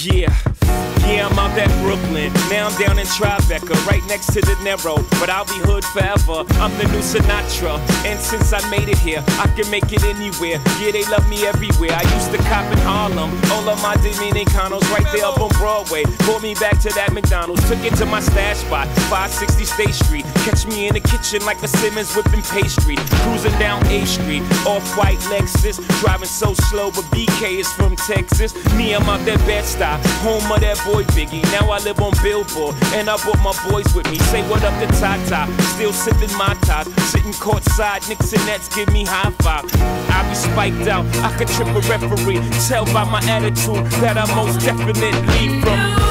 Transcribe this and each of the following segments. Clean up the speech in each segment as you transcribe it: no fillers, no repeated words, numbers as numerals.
Yeah, I'm out at Brooklyn. Now I'm down in Tribeca, right next to De Niro. But I'll be hood forever. I'm the new Sinatra. And since I made it here, I can make it anywhere. Yeah, they love me everywhere. I used to cop in Harlem. All of my Dominicanos right there up on Broadway. Pulled me back to that McDonald's. Took it to my stash spot, 560 State Street. Catch me in the kitchen like a Simmons whipping pastry. Cruising down A Street, off-white Lexus. Driving so slow, but BK is from Texas. Me, I'm out that Bed-Stuy, home of that boy Biggie. Now I live on Billboard, and I brought my boys with me. Say what up to Tata, still sipping my top. Sitting courtside, Knicks and Nets give me high five. I be spiked out, I could trip a referee. Tell by my attitude that I most definitely from.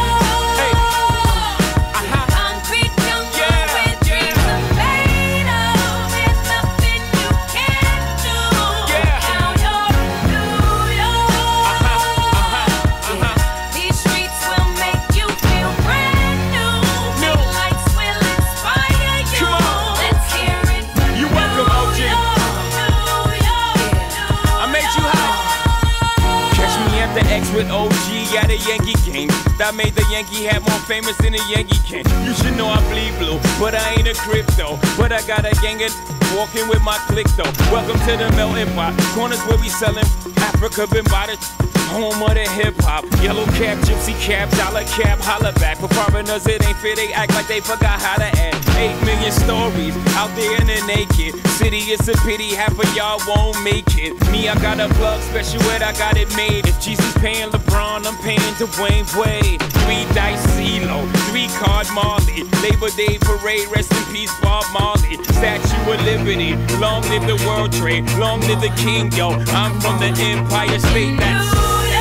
With OG at a Yankee game. That made the Yankee hat more famous than a Yankee can. You should know I bleed blue, but I ain't a crypto. But I got a gang of walking with my click though. Welcome to the melting pot. Corners where we selling Africa been by the home of the hip hop. Yellow cap, gypsy cap, dollar cap, holla back. For foreigners it ain't fair, they act like they forgot how to act. 8 million stories out there in the naked city. It's a pity half of y'all won't make it. Me, I got a plug special ed, I got it made. If Jesus paying LeBron, I'm paying Dwayne Wade. 3 dice CeeLo, 3 card Marley. Labor Day parade, rest in peace Bob Marley. Statue of Liberty, long live the World Trade, long live the King, yo. I'm from the Empire State, that's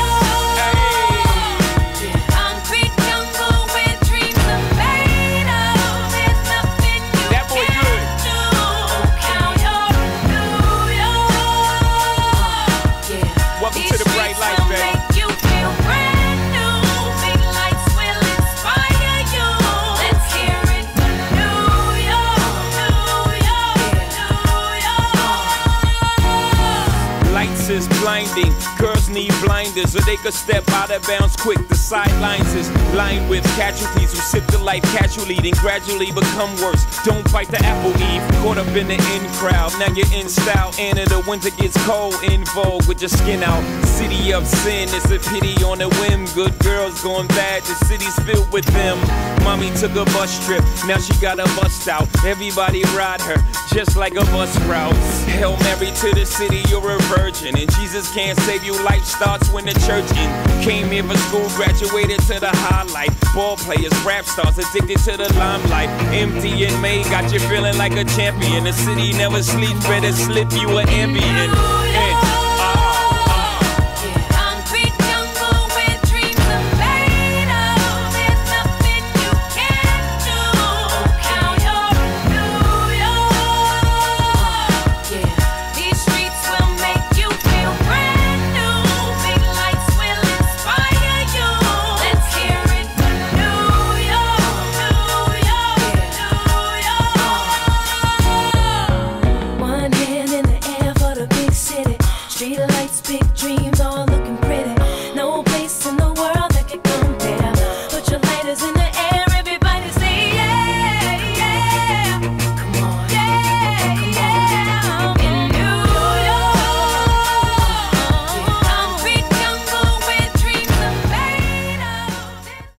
is blinding. Girls need blinders so they could step out of bounds quick. The sidelines is lined with casualties who sip the life casually, then gradually become worse. Don't bite the apple, Eve. Caught up in the in crowd, now you're in style. And in the winter gets cold, in vogue with your skin out. City of sin, it's a pity on a whim. Good girls going bad, the city's filled with them. Mommy took a bus trip, now she got a bust out. Everybody ride her, just like a bus route. Hail Mary to the city, you're a virgin. And Jesus can't save you, life starts when the church in. Came here for school, graduated to the highlight. Ball players, rap stars, addicted to the limelight. Empty and May got you feeling like a champion. The city never sleeps, better slip you an Ambien.